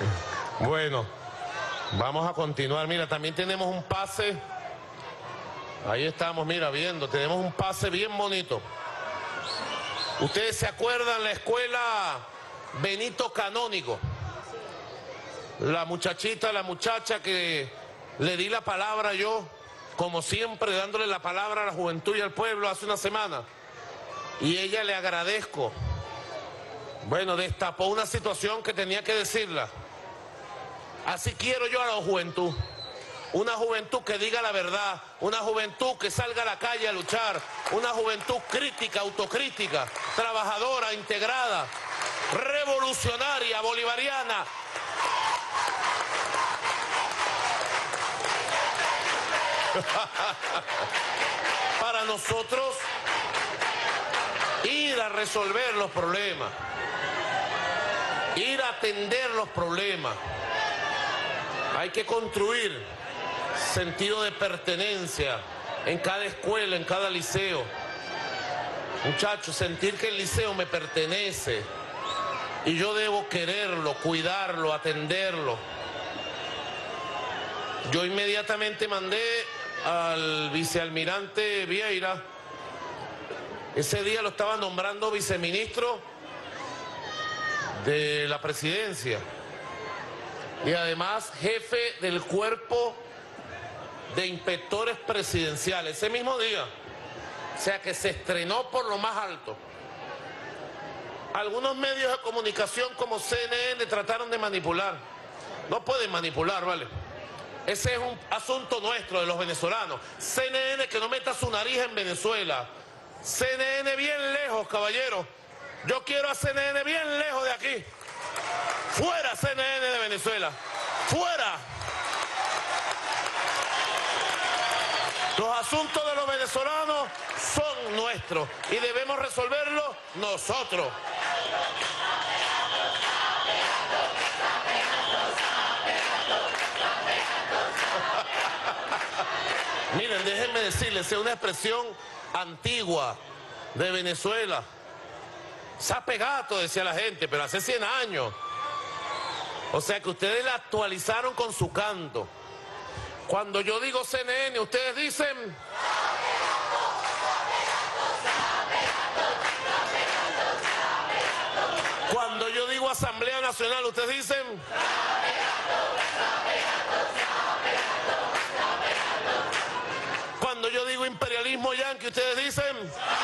Bueno, vamos a continuar. Mira, también tenemos un pase. Ahí estamos, mira, viendo. Tenemos un pase bien bonito. ¿Ustedes se acuerdan la escuela Benito Canónigo? La muchachita, la muchacha que le di la palabra yo, como siempre, dándole la palabra a la juventud y al pueblo hace una semana. Y ella le agradezco. Bueno, destapó una situación que tenía que decirla. Así quiero yo a la juventud. Una juventud que diga la verdad, una juventud que salga a la calle a luchar, una juventud crítica, autocrítica, trabajadora, integrada, revolucionaria, bolivariana. Para nosotros ir a resolver los problemas, ir a atender los problemas. Hay que construir sentido de pertenencia en cada escuela, en cada liceo. Muchachos, sentir que el liceo me pertenece y yo debo quererlo, cuidarlo, atenderlo. Yo inmediatamente mandé al vicealmirante Vieira. Ese día lo estaba nombrando viceministro de la presidencia y además jefe del cuerpo de inspectores presidenciales, ese mismo día. O sea que se estrenó por lo más alto. Algunos medios de comunicación como CNN trataron de manipular. No pueden manipular, ¿vale? Ese es un asunto nuestro, de los venezolanos. CNN que no meta su nariz en Venezuela. CNN bien lejos, caballero. Yo quiero a CNN bien lejos de aquí. Fuera CNN de Venezuela. Fuera. Los asuntos de los venezolanos son nuestros y debemos resolverlos nosotros. Miren, déjenme decirles, es una expresión antigua de Venezuela. Sapegato, decía la gente, pero hace 100 años. O sea que ustedes la actualizaron con su canto. Cuando yo digo CNN, ustedes dicen... Cuando yo digo Asamblea Nacional, ustedes dicen... Cuando yo digo imperialismo yanqui, ustedes dicen...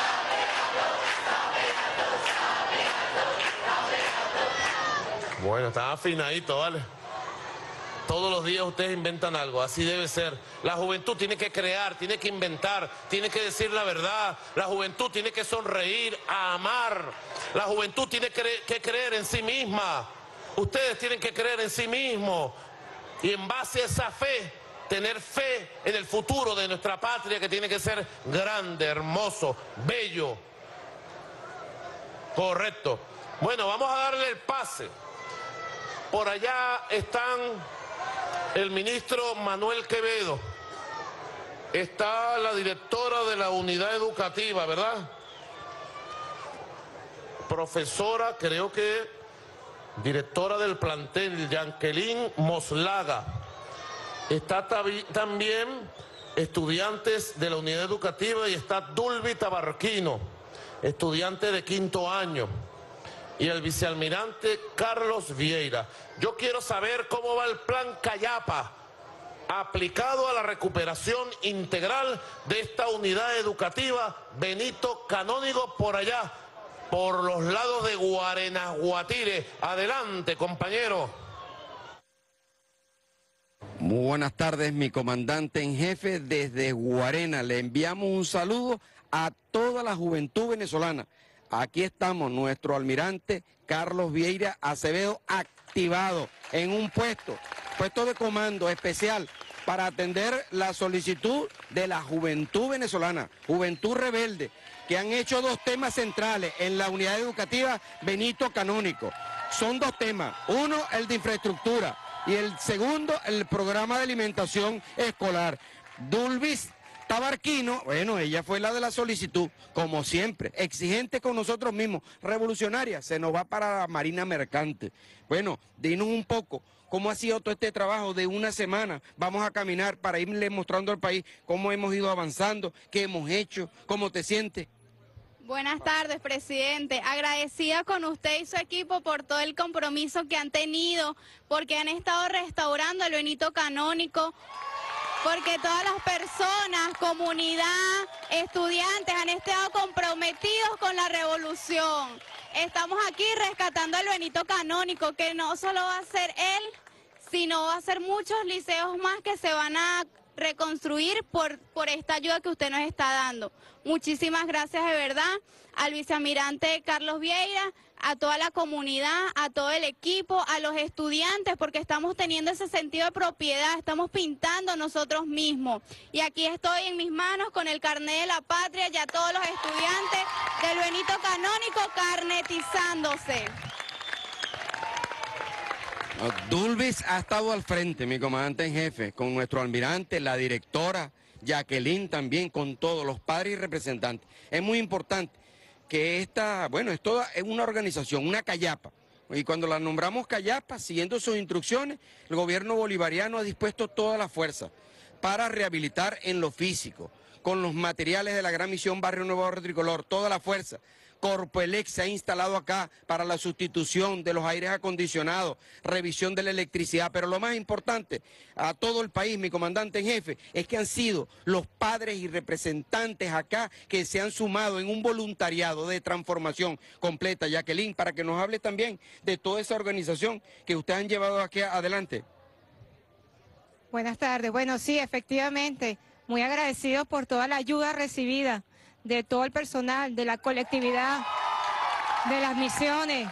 Bueno, están afinaditos, ¿vale? Todos los días ustedes inventan algo, así debe ser. La juventud tiene que crear, tiene que inventar, tiene que decir la verdad. La juventud tiene que sonreír, amar. La juventud tiene que creer en sí misma. Ustedes tienen que creer en sí mismos. Y en base a esa fe, tener fe en el futuro de nuestra patria, que tiene que ser grande, hermoso, bello. Correcto. Bueno, vamos a darle el pase. Por allá están el ministro Manuel Quevedo. Está la directora de la unidad educativa, ¿verdad? Profesora, creo que directora del plantel, Yankelín Moslaga. Está también estudiantes de la unidad educativa y está Dulvi Tabarquino, estudiante de 5º año. Y el vicealmirante Carlos Vieira. Yo quiero saber cómo va el plan Cayapa aplicado a la recuperación integral de esta unidad educativa Benito Canónigo por allá, por los lados de Guarenas-Guatire. Adelante, compañero. Muy buenas tardes, mi comandante en jefe desde Guarena. Le enviamos un saludo a toda la juventud venezolana. Aquí estamos, nuestro almirante Carlos Vieira Acevedo, activado en un puesto de comando especial para atender la solicitud de la juventud venezolana, juventud rebelde, que han hecho 2 temas centrales en la unidad educativa Benito Canónigo. Son 2 temas, uno el de infraestructura y el segundo el programa de alimentación escolar. Dulvis Tabarquino, bueno, ella fue la de la solicitud, como siempre, exigente con nosotros mismos, revolucionaria, se nos va para la Marina Mercante. Bueno, dinos un poco, ¿cómo ha sido todo este trabajo de una semana? Vamos a caminar para irle mostrando al país cómo hemos ido avanzando, qué hemos hecho, cómo te sientes. Buenas tardes, presidente. Agradecida con usted y su equipo por todo el compromiso que han tenido, porque han estado restaurando el Benito Canónico, porque todas las personas, comunidad, estudiantes han estado comprometidos con la revolución. Estamos aquí rescatando el Benito Canónico, que no solo va a ser él, sino va a ser muchos liceos más que se van a reconstruir por esta ayuda que usted nos está dando. Muchísimas gracias de verdad al vicealmirante Carlos Vieira, a toda la comunidad, a todo el equipo, a los estudiantes, porque estamos teniendo ese sentido de propiedad, estamos pintando nosotros mismos. Y aquí estoy en mis manos con el carnet de la patria y a todos los estudiantes del Benito Canónico carnetizándose. Dulvis ha estado al frente, mi comandante en jefe, con nuestro almirante, la directora, Jacqueline también, con todos los padres y representantes. Es muy importante que esta, bueno, es una organización, una callapa. Y cuando la nombramos callapa, siguiendo sus instrucciones, el gobierno bolivariano ha dispuesto toda la fuerza para rehabilitar en lo físico, con los materiales de la gran misión Barrio Nuevo Barrio Tricolor, toda la fuerza. Corpoelec se ha instalado acá para la sustitución de los aires acondicionados, revisión de la electricidad, pero lo más importante a todo el país, mi comandante en jefe, es que han sido los padres y representantes acá que se han sumado en un voluntariado de transformación completa. Jacqueline, para que nos hable también de toda esa organización que ustedes han llevado aquí adelante. Buenas tardes. Bueno, sí, efectivamente, muy agradecido por toda la ayuda recibida de todo el personal, de la colectividad, de las misiones,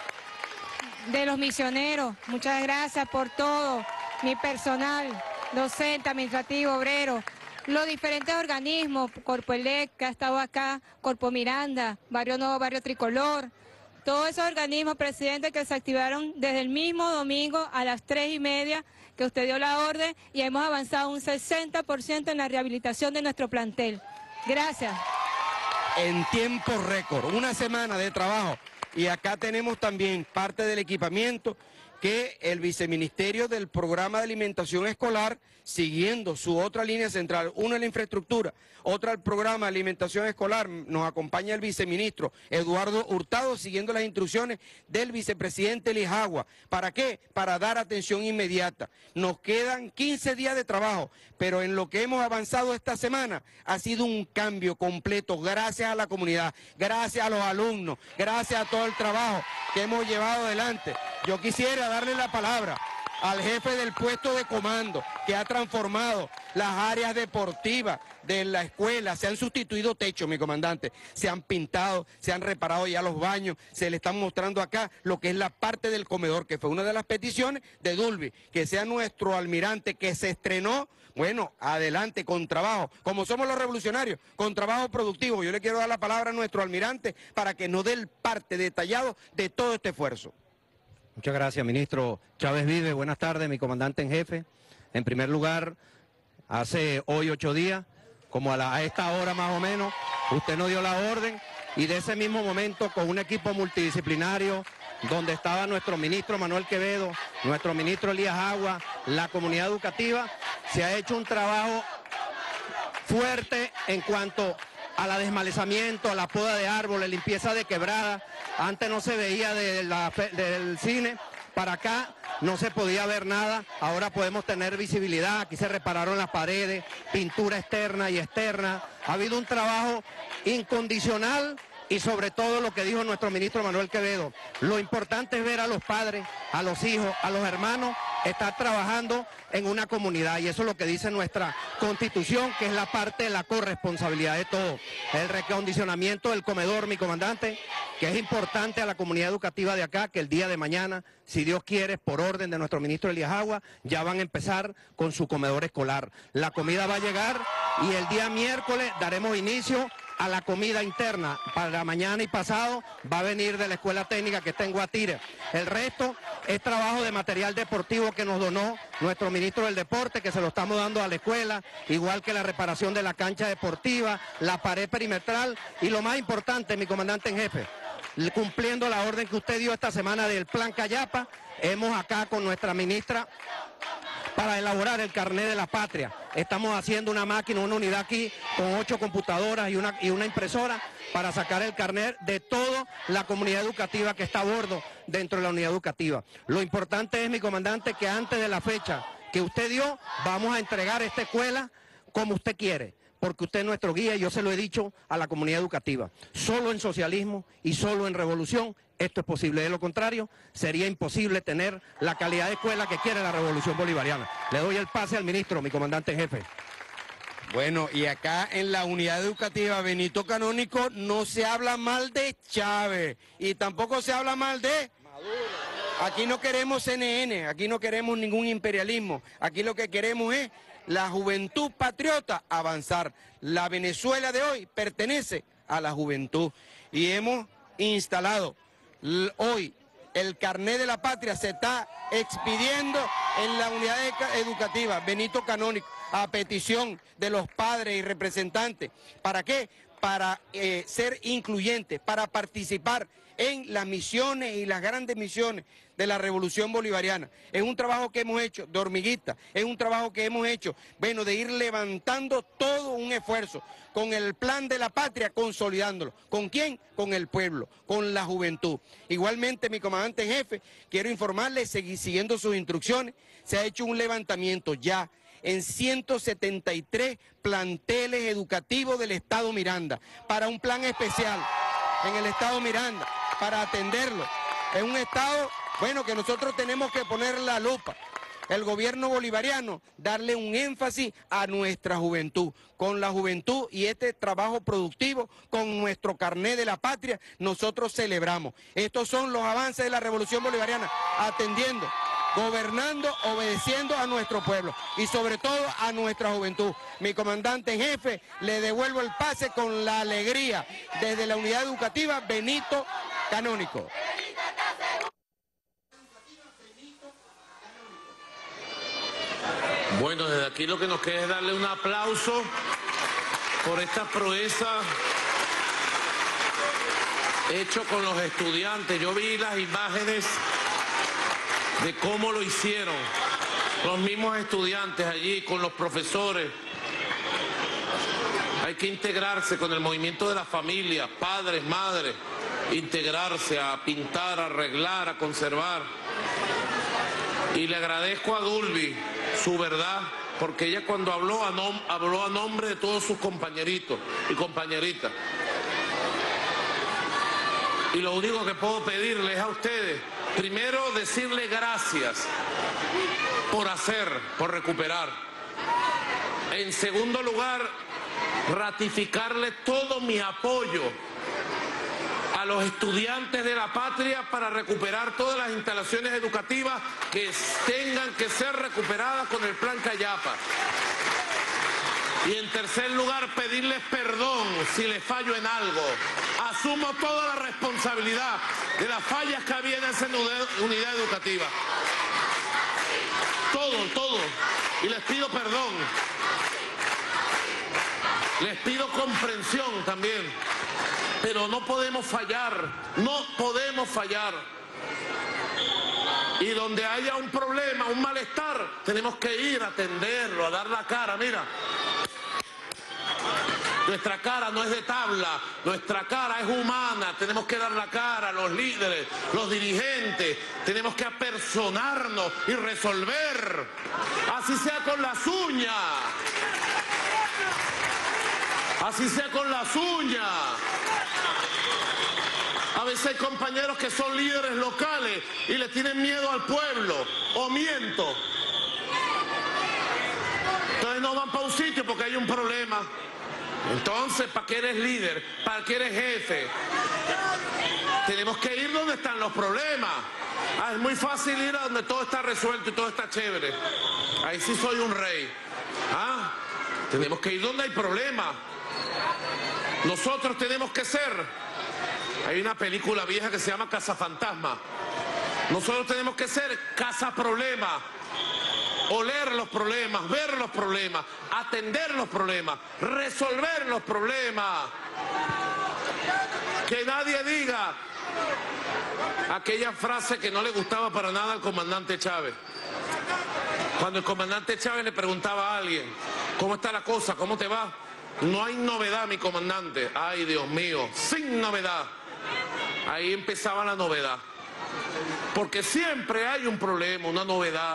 de los misioneros. Muchas gracias por todo, mi personal, docente, administrativo, obrero, los diferentes organismos, Corpoelec, que ha estado acá, Corpo Miranda, Barrio Nuevo, Barrio Tricolor, todos esos organismos, presidente, que se activaron desde el mismo domingo a las 3:30, que usted dio la orden, y hemos avanzado un 60% en la rehabilitación de nuestro plantel. Gracias. En tiempo récord, una semana de trabajo. Y acá tenemos también parte del equipamiento que el viceministerio del programa de alimentación escolar, siguiendo su otra línea central, una la infraestructura, otra el programa de alimentación escolar, nos acompaña el viceministro Eduardo Hurtado, siguiendo las instrucciones del vicepresidente Lijagua. ¿Para qué? Para dar atención inmediata. Nos quedan 15 días de trabajo, pero en lo que hemos avanzado esta semana ha sido un cambio completo, gracias a la comunidad, gracias a los alumnos, gracias a todo el trabajo que hemos llevado adelante. Yo quisiera darle la palabra al jefe del puesto de comando, que ha transformado las áreas deportivas de la escuela. Se han sustituido techos, mi comandante, se han pintado, se han reparado ya los baños, se le están mostrando acá lo que es la parte del comedor, que fue una de las peticiones de Dulvis, que sea nuestro almirante que se estrenó. Bueno, adelante, con trabajo, como somos los revolucionarios, con trabajo productivo. Yo le quiero dar la palabra a nuestro almirante para que nos dé el parte detallado de todo este esfuerzo. Muchas gracias, ministro Chávez Vive. Buenas tardes, mi comandante en jefe. En primer lugar, hace hoy 8 días, como a esta hora más o menos, usted nos dio la orden y de ese mismo momento, con un equipo multidisciplinario, donde estaba nuestro ministro Manuel Quevedo, nuestro ministro Elías Agua, la comunidad educativa, se ha hecho un trabajo fuerte en cuanto a la desmalezamiento, a la poda de árboles, limpieza de quebradas. Antes no se veía del cine, para acá no se podía ver nada, ahora podemos tener visibilidad, aquí se repararon las paredes, pintura externa y externa. Ha habido un trabajo incondicional y sobre todo lo que dijo nuestro ministro Manuel Quevedo, lo importante es ver a los padres, a los hijos, a los hermanos, estar trabajando en una comunidad, y eso es lo que dice nuestra Constitución, que es la parte de la corresponsabilidad de todo. El recondicionamiento del comedor, mi comandante, que es importante a la comunidad educativa de acá, que el día de mañana, si Dios quiere, por orden de nuestro ministro Elías Agua, ya van a empezar con su comedor escolar. La comida va a llegar y el día miércoles daremos inicio a la comida interna para mañana y pasado va a venir de la escuela técnica que está en Guatire. El resto es trabajo de material deportivo que nos donó nuestro ministro del deporte, que se lo estamos dando a la escuela, igual que la reparación de la cancha deportiva, la pared perimetral y lo más importante, mi comandante en jefe, cumpliendo la orden que usted dio esta semana del Plan Cayapa, hemos acá con nuestra ministra para elaborar el carnet de la patria. Estamos haciendo una máquina, una unidad aquí con 8 computadoras y una impresora para sacar el carnet de toda la comunidad educativa que está a bordo dentro de la unidad educativa. Lo importante es, mi comandante, que antes de la fecha que usted dio, vamos a entregar esta escuela como usted quiere, porque usted es nuestro guía y yo se lo he dicho a la comunidad educativa. Solo en socialismo y solo en revolución esto es posible. De lo contrario, sería imposible tener la calidad de escuela que quiere la revolución bolivariana. Le doy el pase al ministro, mi comandante en jefe. Bueno, y acá en la unidad educativa Benito Canónico no se habla mal de Chávez y tampoco se habla mal de Maduro. Aquí no queremos CNN, aquí no queremos ningún imperialismo, aquí lo que queremos es la juventud patriota avanzar. La Venezuela de hoy pertenece a la juventud y hemos instalado hoy el carnet de la patria, se está expidiendo en la unidad educativa Benito Canónico a petición de los padres y representantes. ¿Para qué? Para ser incluyentes, para participar en las misiones y las grandes misiones de la revolución bolivariana. Es un trabajo que hemos hecho de hormiguita, es un trabajo que hemos hecho, bueno, de ir levantando todo un esfuerzo con el plan de la patria, consolidándolo. ¿Con quién? Con el pueblo, con la juventud. Igualmente, mi comandante en jefe, quiero informarle, siguiendo sus instrucciones, se ha hecho un levantamiento ya en 173 planteles educativos del Estado Miranda, para un plan especial en el Estado Miranda, para atenderlo. Es un Estado, bueno, que nosotros tenemos que poner la lupa. El gobierno bolivariano, darle un énfasis a nuestra juventud. Con la juventud y este trabajo productivo, con nuestro carnet de la patria, nosotros celebramos. Estos son los avances de la revolución bolivariana, atendiendo, gobernando, obedeciendo a nuestro pueblo y sobre todo a nuestra juventud. Mi comandante en jefe, le devuelvo el pase con la alegría desde la unidad educativa Benito Canónico. Bueno, desde aquí lo que nos queda es darle un aplauso por esta proeza hecho con los estudiantes. Yo vi las imágenes de cómo lo hicieron los mismos estudiantes allí con los profesores. Hay que integrarse con el movimiento de la familia, padres, madres, integrarse a pintar, a arreglar, a conservar. Y le agradezco a Dulby su verdad, porque ella cuando habló a nombre de todos sus compañeritos y compañeritas. Y lo único que puedo pedirles a ustedes, primero decirle gracias por hacer, por recuperar. En segundo lugar, ratificarle todo mi apoyo a los estudiantes de la patria para recuperar todas las instalaciones educativas que tengan que ser recuperadas con el Plan Cayapa. Y en tercer lugar, pedirles perdón si les fallo en algo. Asumo toda la responsabilidad de las fallas que había en esa unidad educativa. Todo. Y les pido perdón. Les pido comprensión también. Pero no podemos fallar, no podemos fallar. Y donde haya un problema, un malestar, tenemos que ir a atenderlo, a dar la cara. Mira, nuestra cara no es de tabla, nuestra cara es humana. Tenemos que dar la cara, los líderes, los dirigentes. Tenemos que apersonarnos y resolver, así sea con las uñas. Así sea con las uñas. A veces hay compañeros que son líderes locales y le tienen miedo al pueblo, o miento. Entonces no van para un sitio porque hay un problema. Entonces, ¿para qué eres líder? ¿Para qué eres jefe? Tenemos que ir donde están los problemas. Es muy fácil ir a donde todo está resuelto y todo está chévere. Ahí sí soy un rey. Tenemos que ir donde hay problemas. Nosotros tenemos que ser, hay una película vieja que se llama Cazafantasma, nosotros tenemos que ser cazaproblema, oler los problemas, ver los problemas, atender los problemas, resolver los problemas. Que nadie diga aquella frase que no le gustaba para nada al comandante Chávez. Cuando el comandante Chávez le preguntaba a alguien, ¿cómo está la cosa? ¿Cómo te va? No hay novedad, mi comandante. Ay, Dios mío, sin novedad. Ahí empezaba la novedad. Porque siempre hay un problema, una novedad.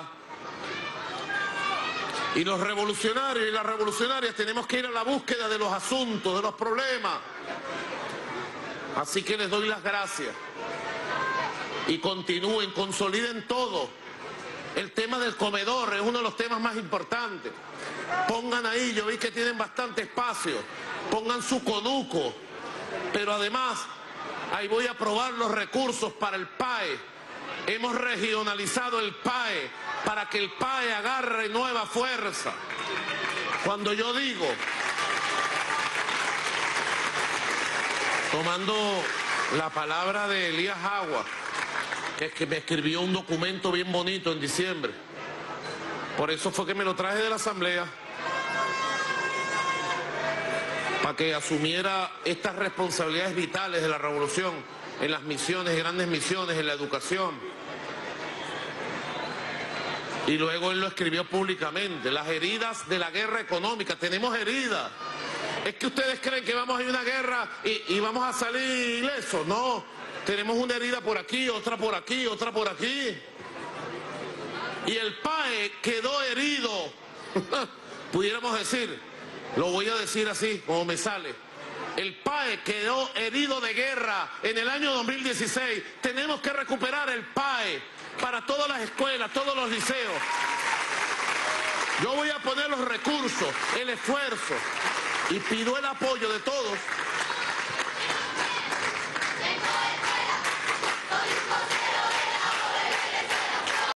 Y los revolucionarios y las revolucionarias tenemos que ir a la búsqueda de los asuntos, de los problemas. Así que les doy las gracias. Y continúen, consoliden todo. El tema del comedor es uno de los temas más importantes. Pongan ahí, yo vi que tienen bastante espacio. Pongan su conuco. Pero además, ahí voy a aprobar los recursos para el PAE. Hemos regionalizado el PAE para que el PAE agarre nueva fuerza. Cuando yo digo, tomando la palabra de Elías Agua, que es que me escribió un documento bien bonito en diciembre. Por eso fue que me lo traje de la Asamblea, para que asumiera estas responsabilidades vitales de la revolución, en las misiones, grandes misiones, en la educación. Y luego él lo escribió públicamente, las heridas de la guerra económica. Tenemos heridas. ¿Es que ustedes creen que vamos a ir a una guerra y vamos a salir ilesos? No, tenemos una herida por aquí, otra por aquí, otra por aquí. Y el PAE quedó herido, pudiéramos decir, lo voy a decir así, como me sale. El PAE quedó herido de guerra en el año 2016. Tenemos que recuperar el PAE para todas las escuelas, todos los liceos. Yo voy a poner los recursos, el esfuerzo, y pido el apoyo de todos